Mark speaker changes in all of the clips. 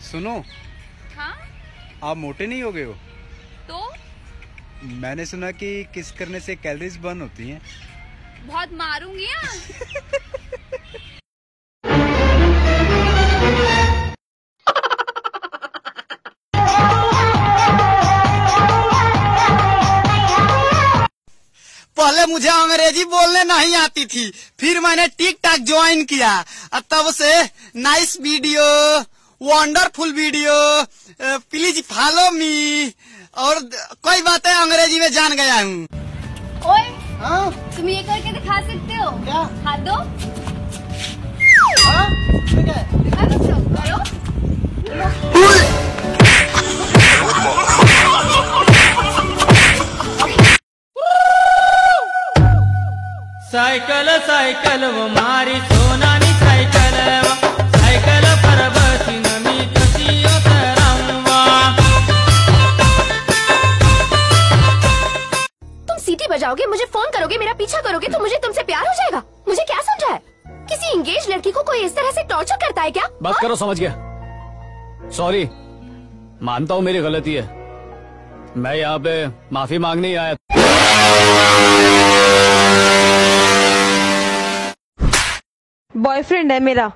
Speaker 1: सुनो।
Speaker 2: हाँ?
Speaker 1: आप मोटे नहीं हो गए हो?
Speaker 2: तो
Speaker 1: मैंने सुना कि किस करने से कैलोरीज बर्न होती हैं।
Speaker 2: बहुत मारूंगी हाँ।
Speaker 3: पहले मुझे अंग्रेजी बोलने नहीं आती थी, फिर मैंने टिक टाक ज्वाइन किया और तब से nice video, wonderful video, please follow me और कई बातें अंग्रेजी में जान गया हूँ।
Speaker 2: ओए,
Speaker 3: हाँ?
Speaker 2: तुम ये करके दिखा सकते हो
Speaker 3: क्या?
Speaker 2: हाथ दो।
Speaker 3: हाँ? ठीक है।
Speaker 2: दिखा सकते हो, करो।
Speaker 4: सायकल सायकल व मारी सोनानी सायकल सायकल पर बसीन मी कशी उतरावा।
Speaker 5: तुम सीटी बजाओगे, मुझे फोन करोगे, मेरा पीछा करोगे तो मुझे तुमसे प्यार हो जाएगा? मुझे क्या समझा है? किसी इंगेज लड़की को कोई इस तरह से टॉर्चर करता है क्या?
Speaker 6: बात करो, समझ गया। सॉरी, मानता हूँ मेरी गलती है। मैं यहाँ पे माफी मांगने ही आया।
Speaker 7: बॉयफ्रेंड है मेरा।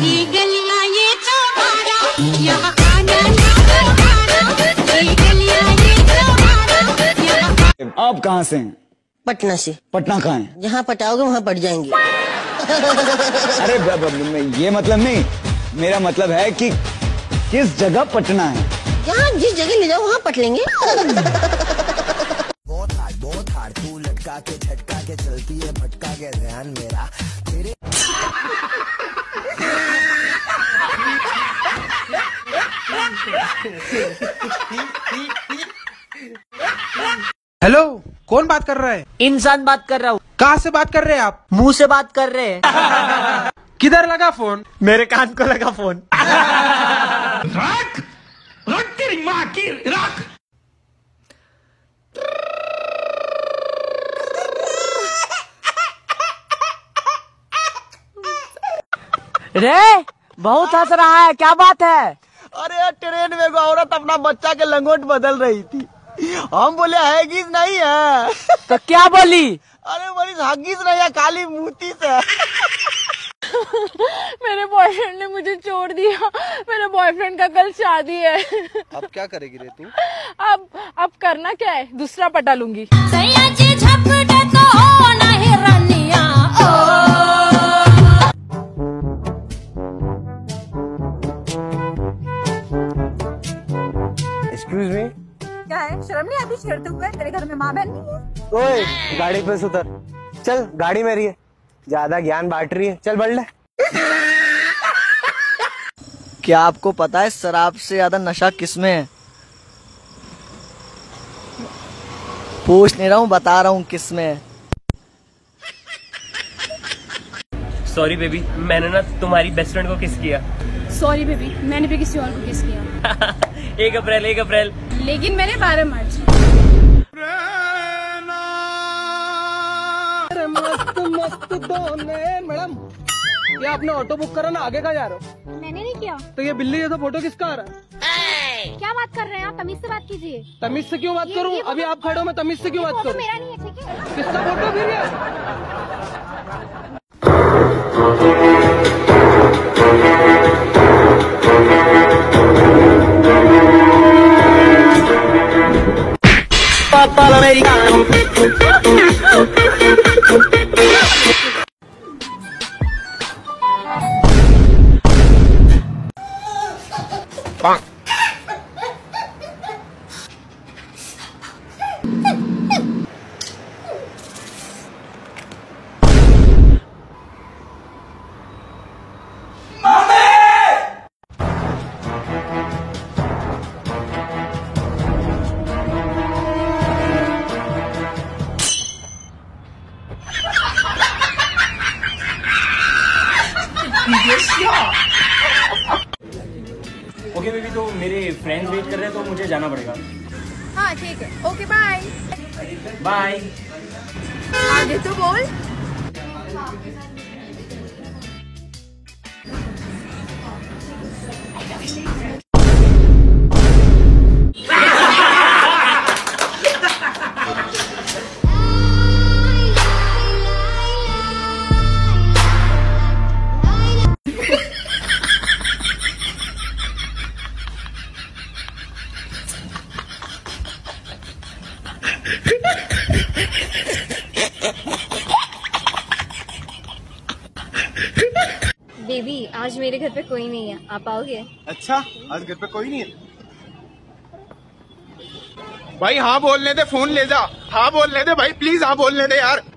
Speaker 8: आप कहाँ से हैं?
Speaker 9: पटना से।
Speaker 8: पटना कहाँ है?
Speaker 9: जहाँ पटाओगे वहाँ पट जाएंगे।
Speaker 8: अरे ये मतलब नहीं, मेरा मतलब है कि किस जगह पटना है।
Speaker 9: जहाँ जिस जगह ले जाओ वहाँ पट लेंगे।
Speaker 3: बहुत हार्ड तू लटका के झटका के चलती है, भटका के ध्यान मेरा तेरे।
Speaker 10: हेलो, कौन बात कर रहा है?
Speaker 4: इंसान बात कर रहा हूँ।
Speaker 10: कहाँ से बात कर रहे हैं आप?
Speaker 4: मुंह से बात कर रहे हैं।
Speaker 10: किधर लगा फोन?
Speaker 4: मेरे कान को लगा फोन।
Speaker 10: रख रख तेरी माँ की रख।
Speaker 4: रे बहुत हंस रहा है, क्या बात है?
Speaker 3: अरे ट्रेन में औरत अपना बच्चा के लंगोट बदल रही थी, हम बोले हैगिस नहीं है
Speaker 4: तो क्या बोली?
Speaker 3: अरे बोली हगिस नहीं है, काली मूती से।
Speaker 7: मेरे बॉयफ्रेंड ने मुझे छोड़ दिया। मेरे बॉयफ्रेंड का कल शादी है।
Speaker 1: अब क्या करेगी रे तू?
Speaker 7: अब करना क्या है, दूसरा पटा लूंगी।
Speaker 3: Excuse me.
Speaker 7: क्या है, शर्म नहीं आती छेड़ते हुए? तेरे घर में माँ बहन नहीं है?
Speaker 3: ओए गाड़ी पे से उतर, चल गाड़ी मेरी है, ज्यादा ज्ञान बांट रही है, चल बढ़ ले। क्या आपको पता है शराब से ज्यादा नशा किसमें है? पूछ नहीं रहा हूँ, बता रहा हूँ किसमें है।
Speaker 4: सॉरी बेबी, मैंने ना तुम्हारी बेस्ट फ्रेंड को किस किया।
Speaker 7: सॉरी बेबी, मैंने भी किसी और को किस किया।
Speaker 4: 1 अप्रैल।
Speaker 7: लेकिन मैंने 12 मार्च।
Speaker 10: मस्त मस्त दोने मैडम, ये आपने ऑटो बुक करा ना, आगे का जा रहे हो?
Speaker 5: मैंने नहीं किया।
Speaker 10: तो ये बिल्ली जैसा फोटो किसका आ रहा है?
Speaker 5: क्या बात कर रहे हैं आप? तमीज से बात कीजिए।
Speaker 10: तमीज से क्यों बात करूं? अभी आप खड़े हो, मैं तमीज से क्यों बात करूं?
Speaker 5: मेरा नहीं है, ठीक है?
Speaker 10: किसका फोटो फिर ये?
Speaker 3: पापा अमेरिकानो।
Speaker 4: ओके बेबी, तो मेरे फ्रेंड्स वेट कर रहे हैं तो मुझे जाना पड़ेगा।
Speaker 7: हाँ ठीक है, ओके बाय।
Speaker 4: बाय।
Speaker 7: आगे तो बोल।
Speaker 2: मेरे घर पे कोई नहीं है, आप आओगे?
Speaker 11: अच्छा, आज घर पे कोई नहीं है। भाई हाँ बोलने दे, फोन ले जा। हाँ बोलने दे भाई, प्लीज हाँ बोलने दे यार।